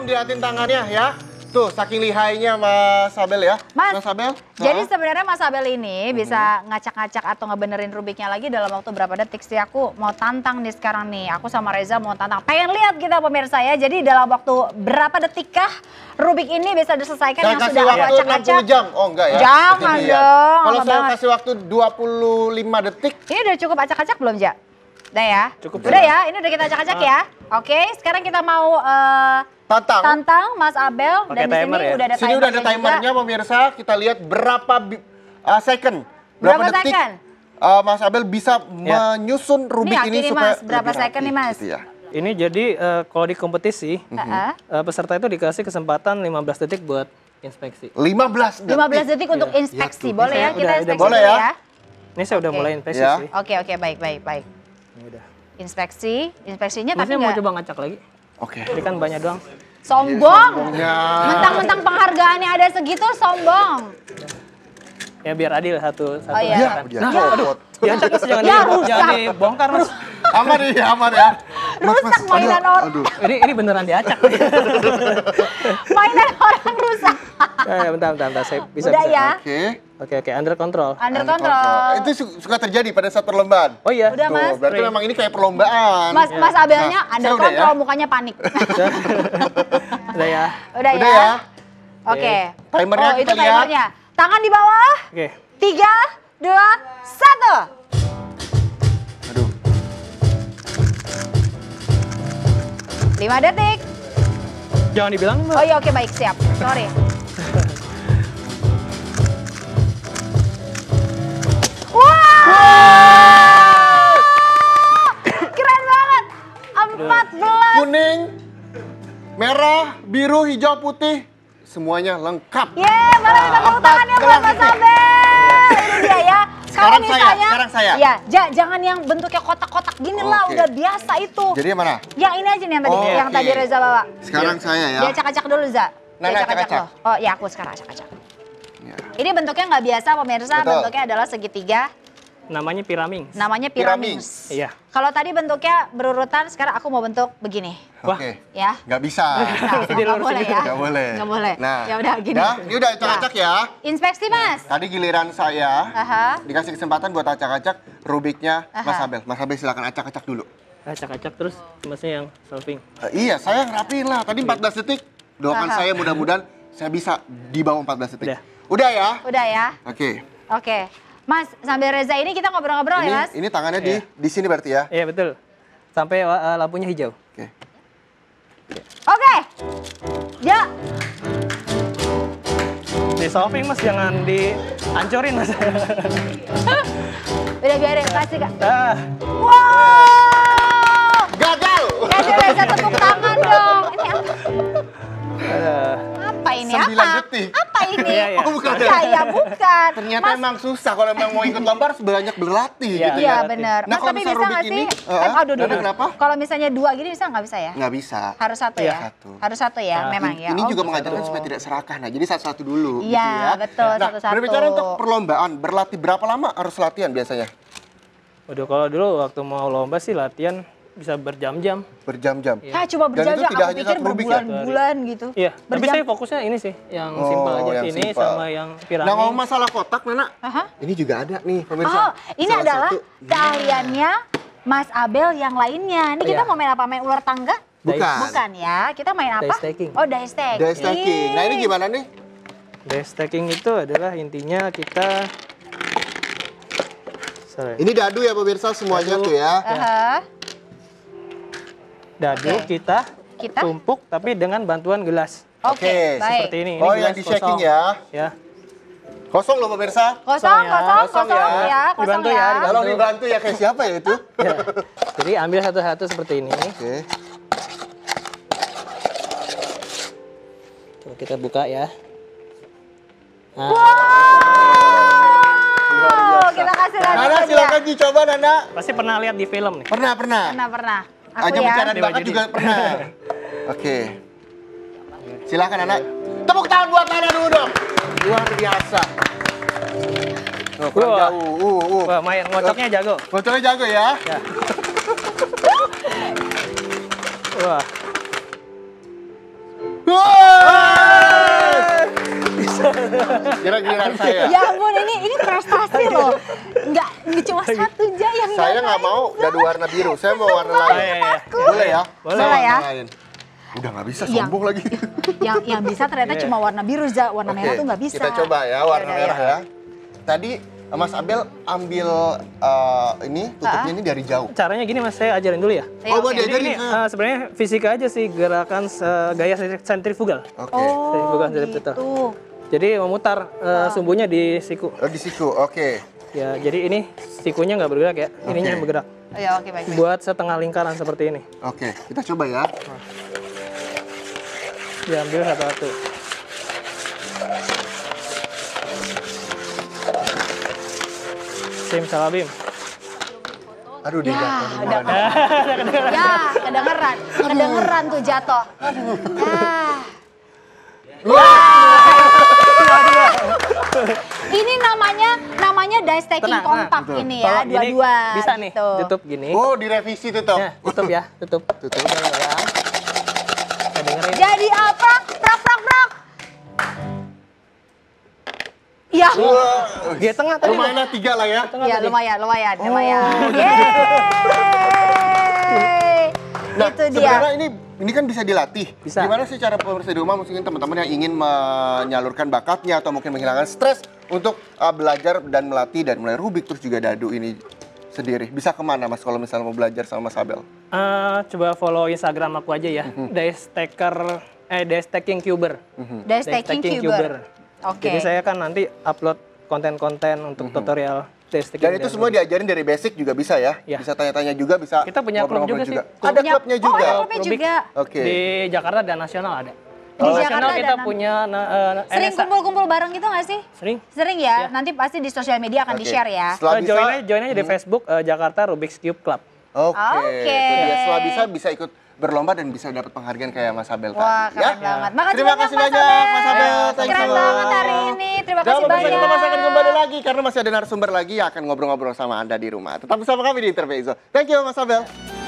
dilihatin tangannya ya. Tuh, saking lihainya Mas Abel ya. Mas Abel. Jadi sebenarnya Mas Abel ini bisa ngacak-ngacak atau ngebenerin Rubiknya lagi dalam waktu berapa detik sih? Aku mau tantang nih sekarang nih. Aku sama Reza mau tantang. Pengen lihat kita pemirsa ya. Jadi dalam waktu berapa detikkah Rubik ini bisa diselesaikan yang sudah aku acak-acak? 60 jam. Oh enggak ya. Jangan dong. Kalau saya kasih waktu 25 detik. Ini udah cukup acak-acak belum, Ja? Udah ya? Cukup. Udah ya? Ini udah kita acak-acak ya? Oke, sekarang kita mau tantang Mas Abel. Dan di sini ya? udah ada sini udah ada timernya pemirsa. Kita lihat berapa second. Berapa detik second? Mas Abel bisa menyusun Rubik ini supaya Mas, berapa second nih Mas? Gitu ya. Ini jadi kalau di kompetisi, peserta itu dikasih kesempatan 15 detik buat inspeksi. 15 detik? 15 detik untuk inspeksi, boleh ya? Kita inspeksi boleh dulu ya? Ini saya udah mulai inspeksi sih. Oke, baik. Ini udah. Inspeksinya tapi mau nggak... coba ngacak lagi. Oke. Ini kan banyak doang. Sombong! Mentang-mentang penghargaannya ada segitu, sombong. Ya biar adil satu. Oh iya. Aduh, diacak mas, jangan dibongkar mas. Aman ya. Rusak mainan orang. Ini beneran diacak. Mainan orang rusak. Bentar, saya bisa. Udah ya? Oke, under control. Under control. Itu suka terjadi pada saat perlombaan. Oh iya. Udah Mas. Berarti memang ini kayak perlombaan. Mas Abelnya under control, mukanya panik. Udah ya? Udah ya? Oke. Timernya itu kita lihat. timernya. Tangan di bawah. Oke. 3, 2, 1. Aduh. 5 detik. Jangan dibilang Mbak. Oh iya, oke baik, siap. Sorry. Wow! Keren banget. 14. Kuning, merah, biru, hijau, putih. Semuanya lengkap. Boleh minta tepuk tangannya buat Mas Abel. Ini dia ya. Sekarang saya. Iya, jangan yang bentuknya kotak-kotak gini lah, udah biasa itu. Jadi yang mana? Yang ini aja nih yang tadi Reza bawa. Sekarang saya ya. Dia acak-acak dulu, Za. Nana acak-acak. Oh iya, aku sekarang acak-acak. Ya. Ini bentuknya nggak biasa pemirsa, bentuknya adalah segitiga. Namanya piramings. Namanya piramings. Iya. Kalau tadi bentuknya berurutan, sekarang aku mau bentuk begini. Oke. Ya. Nggak bisa. Nggak boleh ya. Nggak boleh. Nggak boleh. Nah. Ya udah gini. Ini udah acak-acak ya. Inspeksi Mas. Tadi giliran saya dikasih kesempatan buat acak-acak Rubiknya Mas Abel. Mas Abel silakan acak-acak dulu. Acak-acak terus masnya yang solving. Iya, saya ngerapiin lah. Tadi 14 detik. Doakan saya mudah-mudahan saya bisa di bawah 14 detik. Udah ya? Udah ya. Oke. Mas, sambil Reza ini kita ngobrol-ngobrol ya, Mas? Ini tangannya di sini berarti ya? Iya, betul. Sampai lampunya hijau. Oke. Ya. Di solving Mas, jangan dihancurin Mas. Udah biarin, kasih Kak. Wow! Gagal! Kasih Reza tepuk tangan dong. Ini apa ini? 9 detik. Apa ini? Oh, bukan. Iya, bukan. Ternyata emang susah kalau memang mau ikut lomba harus banyak berlatih gitu ya. Iya, benar. Nah, Mas, kalau tapi bisa bisa Rubik nggak sih? ini, Aduh. kenapa? Kalau misalnya 2 gini bisa nggak bisa ya? Nggak bisa. Harus 1 ya? Harus 1 ya, memang ya. Ini juga mengajarkan supaya tidak serakah. Nah, jadi satu-satu dulu. Iya, gitu ya. betul, nah, satu-satu. Berbicara untuk perlombaan, berlatih berapa lama harus latihan biasanya? Waduh, kalau dulu waktu mau lomba sih latihan bisa berjam-jam. Berjam-jam? Hah, coba berjam-jam, aku pikir berbulan-bulan gitu. Iya, tapi saya fokusnya ini sih, yang simpel aja. Yang ini simple. sama yang piramid. Nah, ngomong masalah kotak, Nana. Ini juga ada nih, pemirsa. Ini adalah keahliannya Mas Abel yang lainnya. Ini kita mau main apa? Main ular tangga? Bukan ya, kita main apa? Dice stacking. Oh, dice stacking. Dice stacking. Nah, ini gimana nih? Dice stacking itu adalah intinya kita... Ini dadu ya pemirsa semuanya tuh ya. Dadu kita tumpuk tapi dengan bantuan gelas. Oke, seperti ini. Oh, yang di shaking ya. Ya. Kosong loh pemirsa. Kosong ya. Dibantu ya. Tolong dibantu ya, kayak siapa ya itu? Ya. Jadi ambil satu-satu seperti ini. Oke. Coba kita buka ya. Nah. Kita kasih lagi. Nana silakan dicoba Nana. Pasti pernah lihat di film nih. Pernah. Aku Ajang ya. bicara bakat juga pernah. Oke. Silakan Nana. Tepuk tangan buat Nana dulu dong. Luar biasa. Kurang jauh. Wah, main ngocoknya jago. Ngocoknya jago ya. Wah. Kira-kira saya. Ya ampun, ini prestasi loh. Nggak cuma satu aja yang Saya nggak mau dadu warna biru, saya mau warna lain. Boleh ya? Boleh. Saya Boleh ya? warna lain. Udah nggak bisa, sombong lagi. yang bisa ternyata cuma warna biru, Za. Warna merah tuh nggak bisa. Kita coba ya warna Yaudah, merah ya. Tadi Mas Abel ambil ini tutupnya ini dari jauh. Caranya gini Mas, saya ajarin dulu ya. Iya, Oh, oke. dia Ini sebenarnya fisika aja sih, gerakan gaya sentrifugal. Oke. Oh, Bukan dari gitu. Jadi memutar sumbunya di siku. Oh, di siku, oke. Ya, jadi ini sikunya nggak bergerak ya, ininya yang bergerak. Oh, ya, oke, baik. Buat setengah lingkaran seperti ini. Oke, kita coba ya. Diambil satu-satu. Simsalabim. Aduh, dia jatuh Ya, duluan. ya, kedengeran tuh jatuh. Ini namanya die stacking Tenang, kompak betul. ini ya, Kalau gini, dua-dua. bisa nih, gitu. tutup gini. Oh, direvisi tutup. Ya, tutup ya, tutup. Tutup. Saya dengerin. Jadi apa? Prak prak prak. Ya. Wah, Di tengah tadi. lumayan lah 3 lah ya. Ya lumayan. Oh. Yeay. Nah, Itu dia. sebenarnya ini kan bisa dilatih. Bisa. Gimana sih cara pemirsa di rumah, mungkin teman-teman yang ingin menyalurkan bakatnya atau mungkin menghilangkan stres untuk belajar dan melatih dan mulai Rubik terus juga dadu ini sendiri. Bisa kemana Mas kalau misalnya mau belajar sama Mas Abel? Coba follow Instagram aku aja ya. Die Stacking Cuber. Die stacking cuber. Oke. Jadi saya kan nanti upload konten-konten untuk tutorial die stacking. Dan itu semua diajarin dari basic juga bisa ya? Ya. Bisa tanya-tanya juga, bisa Kita punya klub ngobrol-ngobrol juga sih. Ada klubnya juga? Oh, ada klubnya Rubik. juga. Oke. Di Jakarta dan nasional ada. Di Nasional Jakarta kita dan punya Sering NSA. kumpul-kumpul bareng gitu nggak sih? Sering. Sering ya? Nanti pasti di sosial media akan Oke. di-share ya. Setelah bisa, Join aja di Facebook Jakarta Rubik's Cube Club. Oke. Oke. Itu dia. Setelah bisa ikut berlomba dan bisa dapat penghargaan kayak Mas Abel Wah, tadi. keren banget. Makasih Terima banyak, kasih Mas banyak Abel. Mas Abel. Thank Keren you. banget hari ini. Terima kasih Jangan lupa banyak. kita masih akan kembali lagi karena masih ada narasumber lagi yang akan ngobrol-ngobrol sama Anda di rumah. Tetap bersama kami di Intermezzo. Thank you Mas Abel.